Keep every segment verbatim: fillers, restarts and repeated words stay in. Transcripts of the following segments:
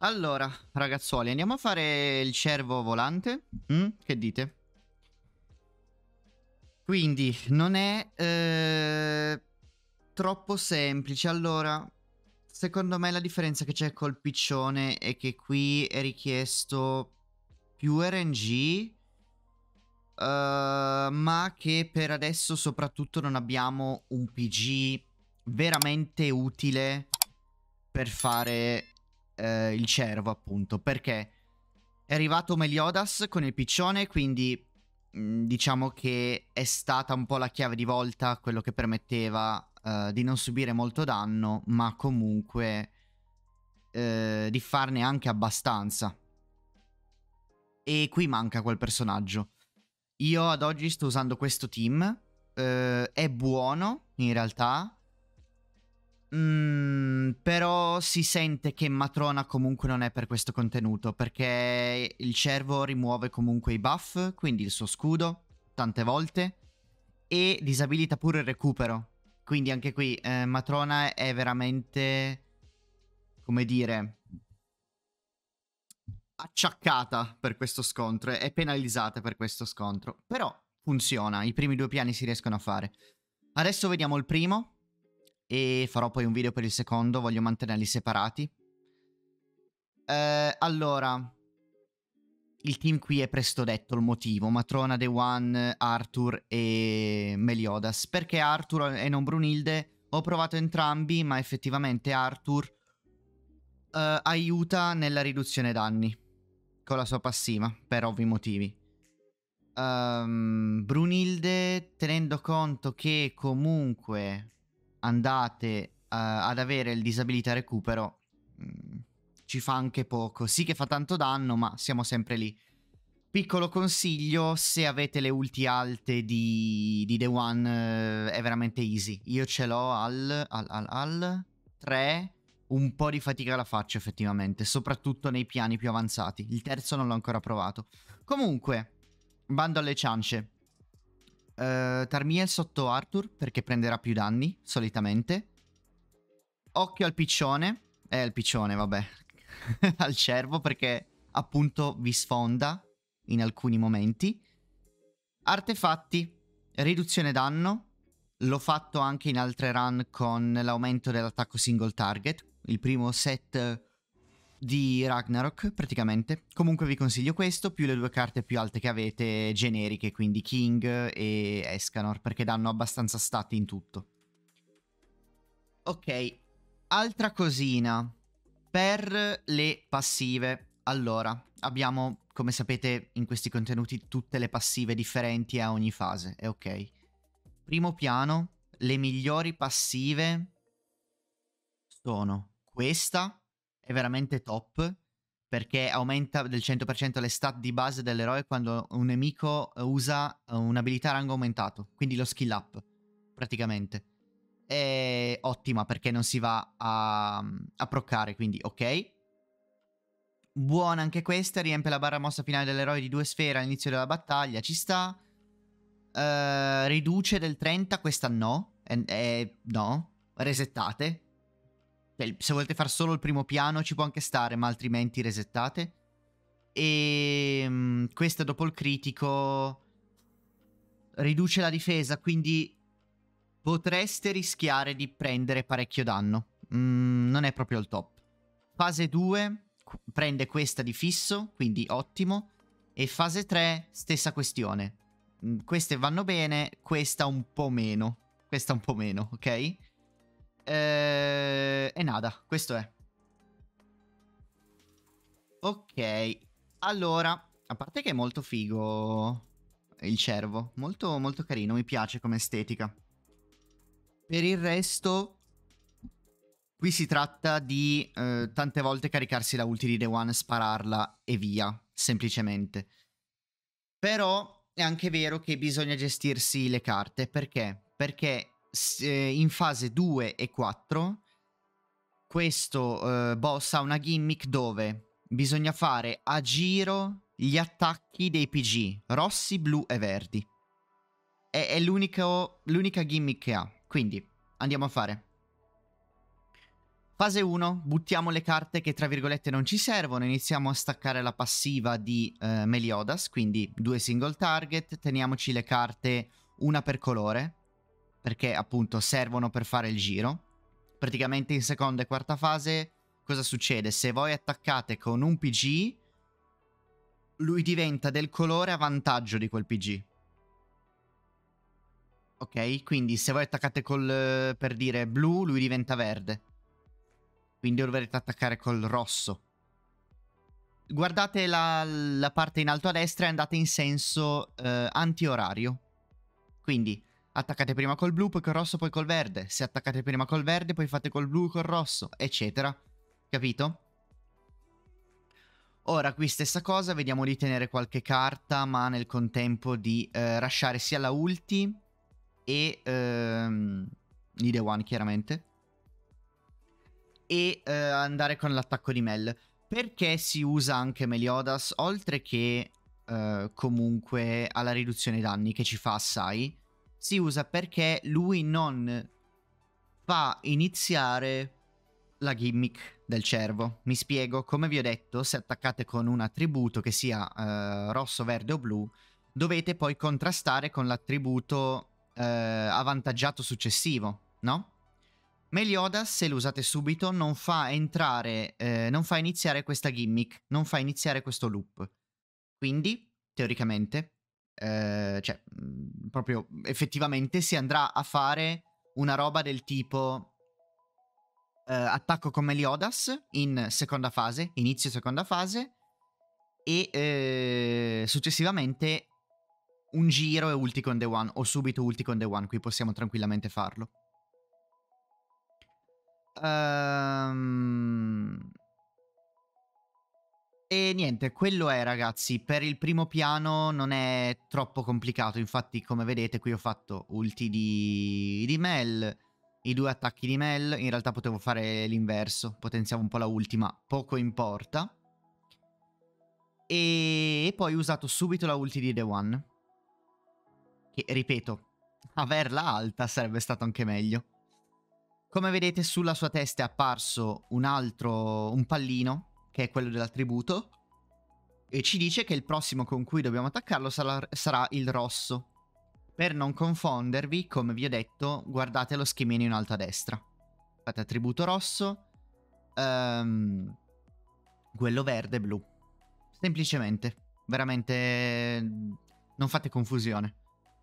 Allora, ragazzuoli, andiamo a fare il cervo volante? Mm? Che dite? Quindi, non è eh, troppo semplice. Allora, secondo me la differenza che c'è col piccione è che qui è richiesto più R N G, eh, ma che per adesso soprattutto non abbiamo un P G veramente utile per fare eh, il cervo, appunto. Perché è arrivato Meliodas con il piccione, quindi mh, diciamo che è stata un po' la chiave di volta, quello che permetteva eh, di non subire molto danno, ma comunque eh, di farne anche abbastanza. E qui manca quel personaggio. Io ad oggi sto usando questo team. eh, è buono, in realtà. Mm, però si sente che Matrona comunque non è per questo contenuto, perché il cervo rimuove comunque i buff, quindi il suo scudo, tante volte, e disabilita pure il recupero. Quindi anche qui eh, Matrona è veramente, come dire, acciaccata per questo scontro, è penalizzata per questo scontro. Però funziona, i primi due piani si riescono a fare. Adesso vediamo il primo. E farò poi un video per il secondo, voglio mantenerli separati. Eh, allora, il team qui è presto detto il motivo. Matrona, The One, Arthur e Meliodas. Perché Arthur e non Brunilde? Ho provato entrambi, ma effettivamente Arthur eh, aiuta nella riduzione danni con la sua passiva, per ovvi motivi. Um, Brunilde, tenendo conto che comunque andate uh, ad avere il disabilità recupero, mh, ci fa anche poco. Sì che fa tanto danno, ma siamo sempre lì. Piccolo consiglio, se avete le ulti alte di, di The One, uh, è veramente easy. Io ce l'ho al, al, al, al tre, un po' di fatica la faccio effettivamente, soprattutto nei piani più avanzati. Il terzo non l'ho ancora provato. Comunque, bando alle ciance. Uh, Tarmiel sotto Arthur perché prenderà più danni, solitamente. Occhio al piccione. Eh, al piccione, vabbè. Al cervo perché appunto vi sfonda in alcuni momenti. Artefatti, riduzione danno. L'ho fatto anche in altre run con l'aumento dell'attacco single target. Il primo set di Ragnarok, praticamente. Comunque vi consiglio questo, più le due carte più alte che avete, generiche, quindi King e Escanor, perché danno abbastanza stat in tutto. Ok, altra cosina. Per le passive. Allora, abbiamo, come sapete, in questi contenuti tutte le passive differenti a ogni fase, è ok. Primo piano, le migliori passive sono questa, è veramente top, perché aumenta del cento per cento le stat di base dell'eroe quando un nemico usa un'abilità rango aumentato, quindi lo skill up, praticamente. È ottima perché non si va a, a proccare, quindi ok. Buona anche questa, riempie la barra mossa finale dell'eroe di due sfere all'inizio della battaglia, ci sta. Uh, riduce del trenta, questa no, eh, eh, no, resettate. Cioè, se volete fare solo il primo piano ci può anche stare, ma altrimenti resettate. E um, questa dopo il critico riduce la difesa, quindi potreste rischiare di prendere parecchio danno. Mm, non è proprio il top. Fase due prende questa di fisso, quindi ottimo. E fase tre, stessa questione. Mm, queste vanno bene, questa un po' meno. Questa un po' meno, ok? Eh, e nada, questo è. Ok, allora, a parte che è molto figo il cervo, molto molto carino, mi piace come estetica. Per il resto, qui si tratta di eh, tante volte caricarsi la ulti di The One, spararla e via, semplicemente. Però è anche vero che bisogna gestirsi le carte, perché? Perché in fase due e quattro questo eh, boss ha una gimmick dove bisogna fare a giro gli attacchi dei P G, rossi, blu e verdi. È, è l'unica gimmick che ha, quindi andiamo a fare. Fase uno, buttiamo le carte che tra virgolette non ci servono, iniziamo a staccare la passiva di eh, Meliodas, quindi due single target, teniamoci le carte una per colore, perché appunto servono per fare il giro. Praticamente in seconda e quarta fase cosa succede? Se voi attaccate con un P G, lui diventa del colore a vantaggio di quel P G. Ok? Quindi se voi attaccate col, per dire, blu, lui diventa verde. Quindi dovrete attaccare col rosso. Guardate la, la parte in alto a destra e andate in senso eh, anti-orario. Quindi attaccate prima col blu, poi col rosso, poi col verde. Se attaccate prima col verde, poi fate col blu, col rosso, eccetera. Capito? Ora qui stessa cosa, vediamo di tenere qualche carta, ma nel contempo di eh, rushare sia la ulti e ehm, i The One chiaramente. E eh, andare con l'attacco di Mel. Perché si usa anche Meliodas, oltre che eh, comunque alla riduzione danni che ci fa assai, si usa perché lui non fa iniziare la gimmick del cervo. Mi spiego, come vi ho detto, se attaccate con un attributo che sia eh, rosso, verde o blu, dovete poi contrastare con l'attributo eh, avvantaggiato successivo, no? Meliodas, se lo usate subito, non fa entrare, eh, non fa iniziare questa gimmick, non fa iniziare questo loop. Quindi, teoricamente, eh, cioè, mh, proprio effettivamente si andrà a fare una roba del tipo eh, attacco con Meliodas in seconda fase, inizio seconda fase, e eh, successivamente un giro e ulti con The One, o subito ulti con The One, qui possiamo tranquillamente farlo. Um... E niente, quello è ragazzi, per il primo piano non è troppo complicato, infatti come vedete qui ho fatto ulti di, di Mel, i due attacchi di Mel, in realtà potevo fare l'inverso, potenziavo un po' la ultima, poco importa. E, e poi ho usato subito la ulti di The One, che ripeto, averla alta sarebbe stato anche meglio. Come vedete sulla sua testa è apparso un altro, un pallino, che è quello dell'attributo, e ci dice che il prossimo con cui dobbiamo attaccarlo sarà, sarà il rosso. Per non confondervi, come vi ho detto, guardate lo schemino in alto a destra. Fate attributo rosso, um, quello verde e blu. Semplicemente, veramente non fate confusione.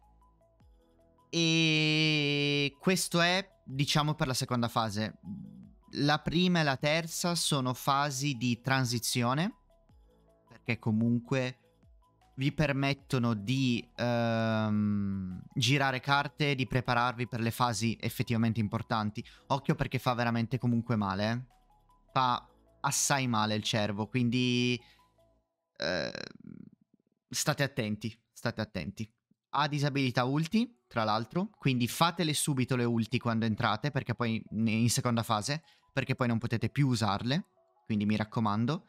E questo è, diciamo, per la seconda fase. La prima e la terza sono fasi di transizione, perché comunque vi permettono di um, girare carte e di prepararvi per le fasi effettivamente importanti. Occhio perché fa veramente comunque male, eh? Fa assai male il cervo, quindi uh, state attenti, state attenti. Ha disabilità ulti, tra l'altro, quindi fatele subito le ulti quando entrate, perché poi in seconda fase, perché poi non potete più usarle, quindi mi raccomando.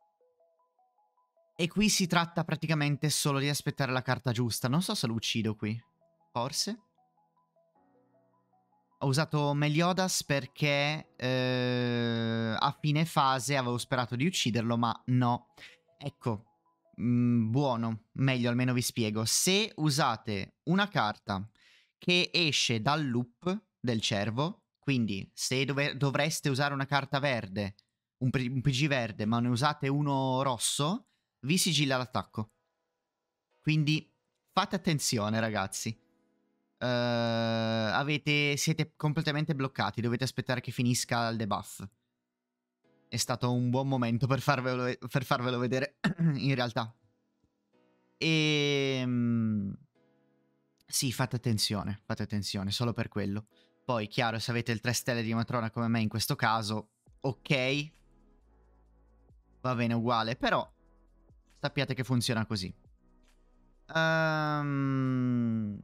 E qui si tratta praticamente solo di aspettare la carta giusta. Non so se lo uccido qui. Forse? Ho usato Meliodas perché eh, a fine fase avevo sperato di ucciderlo, ma no. Ecco, mh, buono. Meglio, almeno vi spiego. Se usate una carta che esce dal loop del cervo, quindi se dov dovreste usare una carta verde, un, un P G verde, ma ne usate uno rosso, vi sigilla l'attacco. Quindi fate attenzione ragazzi. uh, avete, Siete completamente bloccati. Dovete aspettare che finisca il debuff. È stato un buon momento per farvelo, per farvelo vedere in realtà. E sì, fate attenzione. Fate attenzione, solo per quello. Poi chiaro, se avete il tre stelle di matrona come me in questo caso, ok, va bene uguale, però sappiate che funziona così. Um,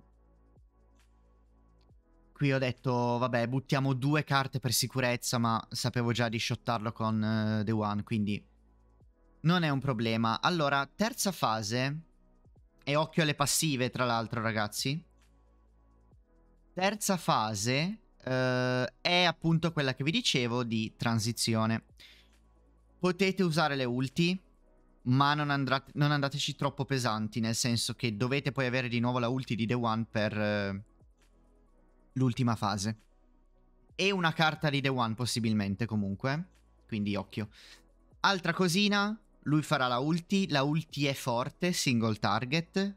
qui ho detto, vabbè, buttiamo due carte per sicurezza, ma sapevo già di shottarlo con uh, The One, quindi non è un problema. Allora, terza fase, e occhio alle passive tra l'altro ragazzi. Terza fase, uh, è appunto quella che vi dicevo di transizione. Potete usare le ulti, ma non, andrate, non andateci troppo pesanti, nel senso che dovete poi avere di nuovo la ulti di The One per uh, l'ultima fase. E una carta di The One possibilmente comunque, quindi occhio. Altra cosina, lui farà la ulti, la ulti è forte, single target.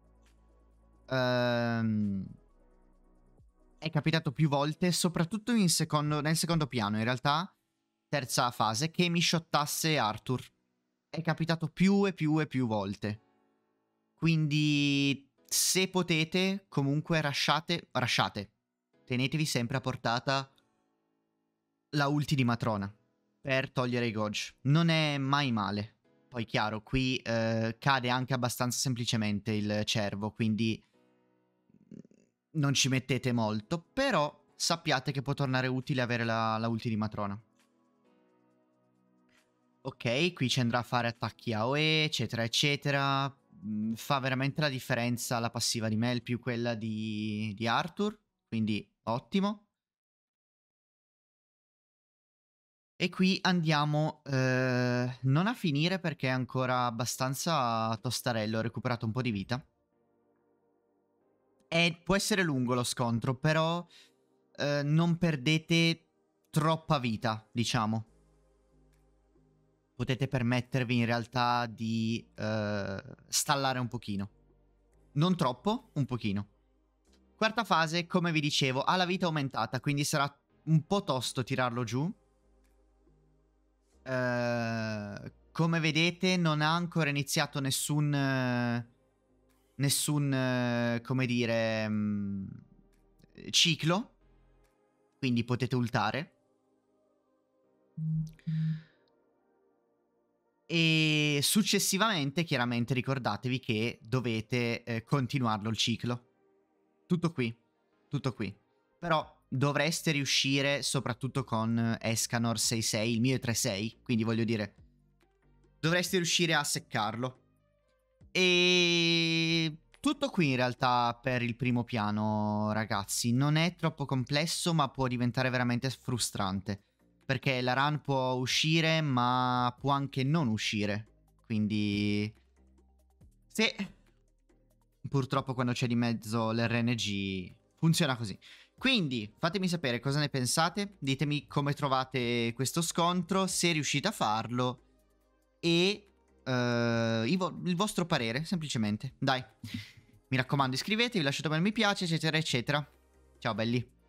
Ehm... È capitato più volte, soprattutto in secondo, nel secondo piano, in realtà, terza fase, che mi shottasse Arthur. È capitato più e più e più volte. Quindi, se potete, comunque rushate, rushate. Tenetevi sempre a portata la ulti di Matrona per togliere i Gouge. Non è mai male. Poi, chiaro, qui eh, cade anche abbastanza semplicemente il cervo, quindi non ci mettete molto, però sappiate che può tornare utile avere la, la ulti di Matrona. Ok, qui ci andrà a fare attacchi A O E, eccetera, eccetera. Mm, fa veramente la differenza la passiva di Mel più quella di, di Arthur, quindi ottimo. E qui andiamo eh, non a finire perché è ancora abbastanza tostarello, ho recuperato un po' di vita. E può essere lungo lo scontro, però eh, non perdete troppa vita, diciamo. Potete permettervi in realtà di eh, stallare un pochino. Non troppo, un pochino. Quarta fase, come vi dicevo, ha la vita aumentata, quindi sarà un po' tosto tirarlo giù. Uh, come vedete non ha ancora iniziato nessun uh, nessun uh, come dire um, ciclo, quindi potete ultare e successivamente chiaramente ricordatevi che dovete eh, continuarlo il ciclo. Tutto qui, tutto qui. Però dovreste riuscire, soprattutto con Escanor sei sei, il mio è tre sei, quindi voglio dire, dovreste riuscire a seccarlo. E tutto qui in realtà per il primo piano, ragazzi. Non è troppo complesso, ma può diventare veramente frustrante. Perché la run può uscire, ma può anche non uscire. Quindi... sì. Purtroppo quando c'è di mezzo l'R N G funziona così. Quindi fatemi sapere cosa ne pensate, ditemi come trovate questo scontro, se riuscite a farlo e uh, il, vo il vostro parere, semplicemente. Dai, mi raccomando iscrivetevi, lasciate un bel mi piace, eccetera, eccetera. Ciao belli.